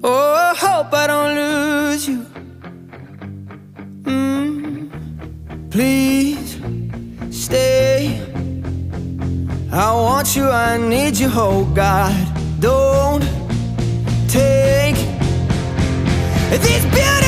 Oh, I hope I don't lose you. Please stay. I want you, I need you, oh God. Don't take these beautiful